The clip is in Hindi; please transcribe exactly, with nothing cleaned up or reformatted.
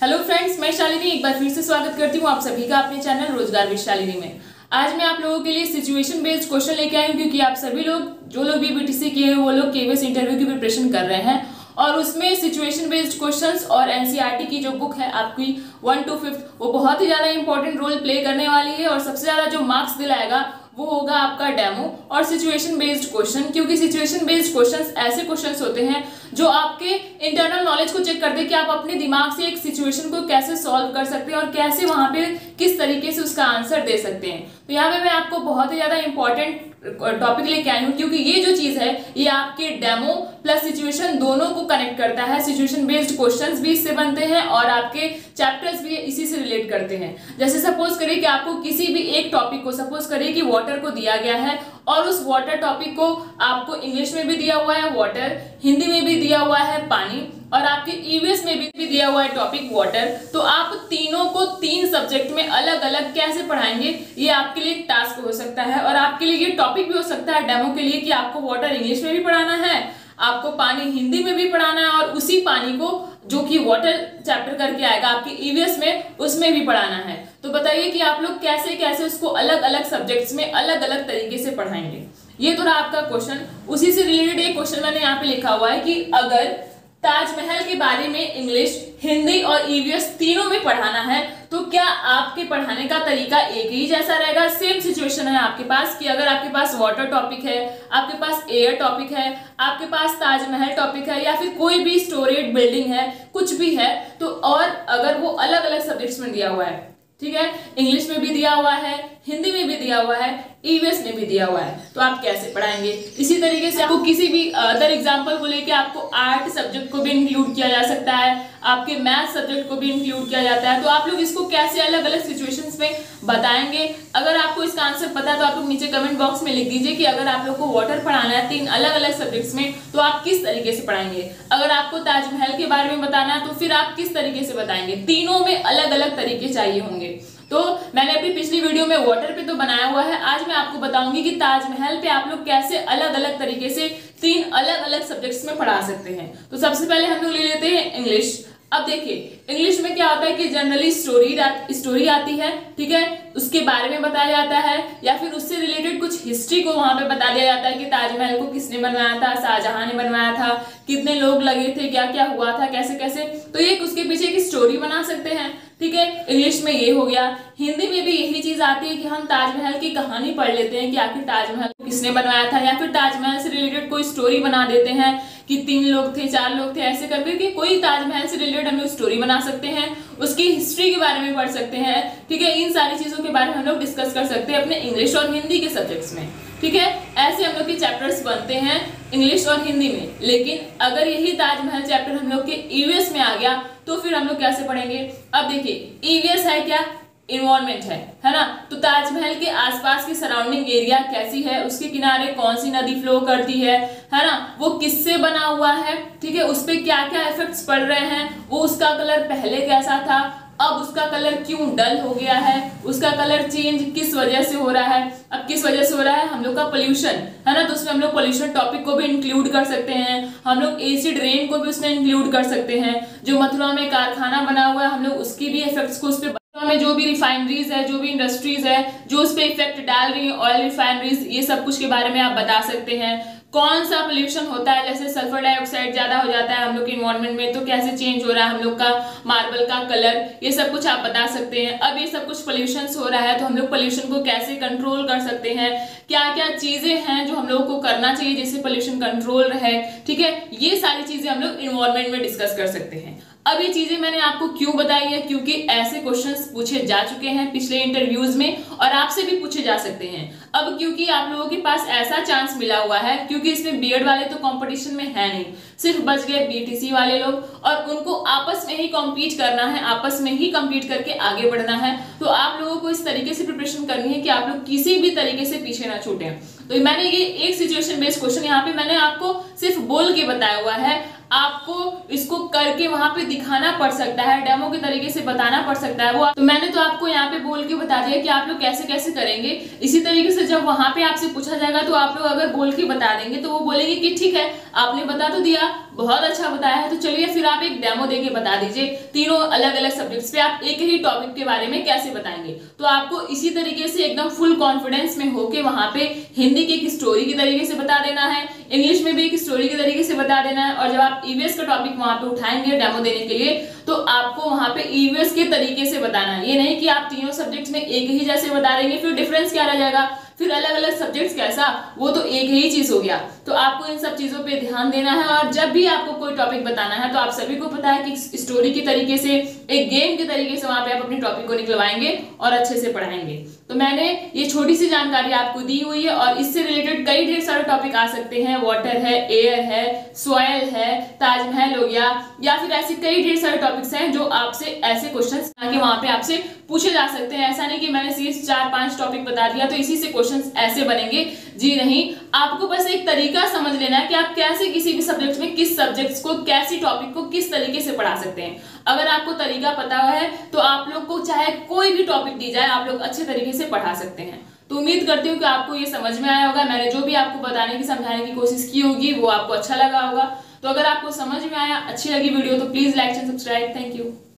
हेलो फ्रेंड्स, मैं शालिनी एक बार फिर से स्वागत करती हूँ आप सभी का अपने चैनल रोजगार विद शालिनी में। आज मैं आप लोगों के लिए सिचुएशन बेस्ड क्वेश्चन लेके आई हूँ, क्योंकि आप सभी लोग जो लोग भी बीटीसी किए हैं वो लोग केवीएस इंटरव्यू की प्रिपरेशन कर रहे हैं और उसमें सिचुएशन बेस्ड क्वेश्चंस और एनसीईआरटी की जो बुक है आपकी वन टू फिफ्थ वो बहुत ही ज्यादा इंपॉर्टेंट रोल प्ले करने वाली है और सबसे ज्यादा जो मार्क्स दिलाएगा वो होगा आपका डेमो और सिचुएशन बेस्ड क्वेश्चन। क्योंकि सिचुएशन बेस्ड क्वेश्चंस ऐसे क्वेश्चंस होते हैं जो आपके इंटरनल नॉलेज को चेक करते हैं कि आप अपने दिमाग से एक सिचुएशन को कैसे सॉल्व कर सकते हैं और कैसे वहां पे किस तरीके से उसका आंसर दे सकते हैं। तो यहाँ पे मैं आपको बहुत ही ज्यादा इंपॉर्टेंट टॉपिक लेके आई हूँ, क्योंकि ये जो चीज है ये आपके डेमो प्लस सिचुएशन दोनों को कनेक्ट करता है। सिचुएशन बेस्ड क्वेश्चंस भी इससे बनते हैं और आपके चैप्टर्स भी इसी से रिलेट करते हैं। जैसे सपोज करिए कि आपको किसी भी एक टॉपिक को, सपोज करिए कि वाटर को दिया गया है और उस वाटर टॉपिक को आपको इंग्लिश में भी दिया हुआ है वाटर, हिंदी में भी दिया हुआ है पानी और आपके ईवीएस में भी, भी दिया हुआ है टॉपिक वाटर। तो आप तीनों को तीन सब्जेक्ट में अलग अलग कैसे पढ़ाएंगे, ये आपके लिए एक टास्क हो सकता है और आपके लिए ये टॉपिक भी हो सकता है डेमो के लिए कि आपको वाटर इंग्लिश में भी पढ़ाना है, आपको पानी हिंदी में भी पढ़ाना है और उसी पानी को जो कि वाटर चैप्टर करके आएगा आपके ईवीएस में उसमें भी पढ़ाना है। तो बताइए कि आप लोग कैसे कैसे उसको अलग अलग सब्जेक्ट्स में अलग अलग तरीके से पढ़ाएंगे। ये तो रहा आपका क्वेश्चन। उसी से रिलेटेड एक क्वेश्चन मैंने यहाँ पे लिखा हुआ है कि अगर ताजमहल के बारे में इंग्लिश, हिंदी और ईवीएस तीनों में पढ़ाना है तो क्या आपके पढ़ाने का तरीका एक ही जैसा रहेगा। सेम सिचुएशन है आपके पास कि अगर आपके पास वाटर टॉपिक है, आपके पास एयर टॉपिक है, आपके पास ताजमहल टॉपिक है या फिर कोई भी स्टोरेज बिल्डिंग है, कुछ भी है, तो और अगर वो अलग अलग सब्जेक्ट्स में दिया हुआ है, ठीक है, इंग्लिश में भी दिया हुआ है, हिंदी में भी दिया हुआ है, ईवीएस में भी दिया हुआ है, तो आप कैसे पढ़ाएंगे। इसी तरीके से आपको किसी भी अदर एग्जांपल को लेके आपको आर्ट सब्जेक्ट को भी इंक्लूड किया जा सकता है, आपके मैथ सब्जेक्ट को भी इंक्लूड किया जाता है। तो आप लोग इसको कैसे अलग अलग सिचुएशंस में बताएंगे। अगर आपको इसका आंसर पता है तो आप लोग नीचे कमेंट बॉक्स में लिख दीजिए कि अगर आप लोग को वाटर पढ़ाना है तीन अलग अलग सब्जेक्ट्स में तो आप किस तरीके से पढ़ाएंगे। अगर आपको ताजमहल के बारे में बताना है तो फिर आप किस तरीके से बताएंगे। तीनों में अलग अलग तरीके चाहिए होंगे। तो मैंने अपनी पिछली वीडियो में वाटर पे तो बनाया हुआ है, आज मैं आपको बताऊंगी कि ताजमहल पे आप लोग कैसे अलग अलग तरीके से तीन अलग अलग सब्जेक्ट्स में पढ़ा सकते हैं। तो सबसे पहले हम लोग ले लेते हैं इंग्लिश। अब देखिए इंग्लिश में क्या होता है कि जनरली स्टोरी स्टोरी आती है, ठीक है, उसके बारे में बताया जाता है या फिर उससे रिलेटेड कुछ हिस्ट्री को वहां पे बता दिया जाता है कि ताजमहल को किसने बनवाया था, शाहजहां ने बनवाया था, कितने लोग लगे थे, क्या क्या हुआ था, कैसे कैसे। तो ये उसके पीछे की स्टोरी बना सकते हैं, ठीक है, इंग्लिश में ये हो गया। हिंदी में भी यही चीज आती है कि हम ताजमहल की कहानी पढ़ लेते हैं कि आखिर ताजमहल को किसने बनवाया था या फिर ताजमहल से रिलेटेड कोई स्टोरी बना देते हैं कि तीन लोग थे, चार लोग थे, ऐसे करके कि कोई ताजमहल से रिलेटेड हम लोग स्टोरी बना सकते हैं, उसकी हिस्ट्री के बारे में पढ़ सकते हैं, ठीक है। इन सारी चीजों के बारे में हम लोग डिस्कस कर सकते हैं अपने इंग्लिश और हिंदी के सब्जेक्ट्स में, ठीक है। ऐसे हम लोग के चैप्टर्स बनते हैं इंग्लिश और हिंदी में। लेकिन अगर यही ताजमहल चैप्टर हम लोग के ईवीएस में आ गया तो फिर हम लोग कैसे पढ़ेंगे। अब देखिए ईवीएस है क्या, इन्वायरमेंट है, है ना। तो ताजमहल के आसपास की सराउंडिंग एरिया कैसी है, उसके किनारे कौन सी नदी फ्लो करती है, है ना, वो किससे बना हुआ है, ठीक है, उस पे क्या क्या इफेक्ट्स पड़ रहे हैं, वो उसका कलर पहले कैसा था, अब उसका कलर क्यों डल हो गया है, उसका कलर चेंज किस वजह से हो रहा है। अब किस वजह से हो रहा है, हम लोग का पोल्यूशन है ना, तो उसमें हम लोग पोल्यूशन टॉपिक को भी इंक्लूड कर सकते हैं, हम लोग एसिड रेन को भी उसमें इंक्लूड कर सकते हैं। जो मथुरा में कारखाना बना हुआ है हम लोग उसकी भी इफेक्ट्स को उस पर, में जो भी रिफाइनरीज है, जो भी इंडस्ट्रीज है जो उस पर इफेक्ट डाल रही है, ऑयल रिफाइनरीज, ये सब कुछ के बारे में आप बता सकते हैं। कौन सा पोल्यूशन होता है, जैसे सल्फर डाइऑक्साइड ज्यादा हो जाता है हम लोग के इन्वायरमेंट में तो कैसे चेंज हो रहा है हम लोग का मार्बल का कलर, ये सब कुछ आप बता सकते हैं। अब ये सब कुछ पोल्यूशन हो रहा है तो हम लोग पोल्यूशन को कैसे कंट्रोल कर सकते हैं, क्या क्या चीजें हैं जो हम लोगों को करना चाहिए जिससे पोल्यूशन कंट्रोल रहे, ठीक है। ये सारी चीजें हम लोग इन्वायरमेंट में डिस्कस कर सकते हैं। अब ये चीजें मैंने आपको क्यों बताई है, क्योंकि ऐसे क्वेश्चंस पूछे जा चुके हैं पिछले इंटरव्यूज में और आपसे भी पूछे जा सकते हैं। अब क्योंकि आप लोगों के पास ऐसा चांस मिला हुआ है, क्योंकि इसमें बीएड वाले तो कंपटीशन में है नहीं, सिर्फ बच गए बीटीसी वाले लोग और उनको आपस में ही कॉम्पीट करना है, आपस में ही कम्पीट करके आगे बढ़ना है। तो आप लोगों को इस तरीके से प्रिपरेशन करनी है कि आप लोग किसी भी तरीके से पीछे ना छूटे। तो मैंने ये एक सिचुएशन बेस्ड क्वेश्चन यहाँ पे मैंने आपको सिर्फ बोल के बताया हुआ है, आपको इसको करके वहां पे दिखाना पड़ सकता है, डेमो के तरीके से बताना पड़ सकता है वो। तो मैंने तो आपको यहाँ पे बोल के बता दिया कि आप लोग कैसे कैसे करेंगे। इसी तरीके से जब वहां पे आपसे पूछा जाएगा तो आप लोग अगर बोल के बता देंगे तो वो बोलेंगे कि ठीक है आपने बता तो दिया, बहुत अच्छा बताया है। तो चलिए फिर आप एक डेमो देके बता दीजिए तीनों अलग अलग सब्जेक्ट्स पे आप एक ही टॉपिक के बारे में कैसे बताएंगे। तो आपको इसी तरीके से एकदम फुल कॉन्फिडेंस में होके वहां पे हिंदी की एक स्टोरी की तरीके से बता देना है, इंग्लिश में भी एक स्टोरी के तरीके से बता देना है, और जब आप ईवीएस का टॉपिक वहां पे उठाएंगे डेमो देने के लिए तो आपको वहां पे ईवीएस के तरीके से बताना है। ये नहीं कि आप तीनों सब्जेक्ट्स में एक ही जैसे बता देंगे, फिर डिफरेंस क्या रह जाएगा, फिर अलग अलग सब्जेक्ट्स कैसा, वो तो एक ही चीज हो गया। तो आपको इन सब चीजों पे ध्यान देना है। और जब भी आपको कोई टॉपिक बताना है तो आप सभी को पता है कि स्टोरी के तरीके से, एक गेम के तरीके से वहां पे आप अपनी टॉपिक को निकलवाएंगे और अच्छे से पढ़ाएंगे। तो मैंने ये छोटी सी जानकारी आपको दी हुई है और इससे रिलेटेड कई ढेर सारे टॉपिक आ सकते हैं। वाटर है, एयर है, सॉइल है, ताजमहल हो गया, या फिर ऐसे कई ढेर सारे टॉपिक्स हैं जो आपसे ऐसे क्वेश्चंस आके वहां पे आपसे पूछे जा सकते हैं। ऐसा नहीं कि मैंने सिर्फ चार पांच टॉपिक बता दिया तो इसी से क्वेश्चंस ऐसे बनेंगे, जी नहीं। आपको बस एक तरीका समझ लेना है कि आप कैसे किसी भी सब्जेक्ट में किस सब्जेक्ट्स को, कैसी टॉपिक को किस तरीके से पढ़ा सकते हैं। अगर आपको तरीका पता है तो आप लोग को चाहे कोई भी टॉपिक दी जाए आप लोग अच्छे तरीके से पढ़ा सकते हैं। तो उम्मीद करती हूँ कि आपको ये समझ में आया होगा। मैंने जो भी आपको बताने की, समझाने की कोशिश की होगी वो आपको अच्छा लगा होगा। तो अगर आपको समझ में आया, अच्छी लगी वीडियो तो please like and subscribe. Thank you.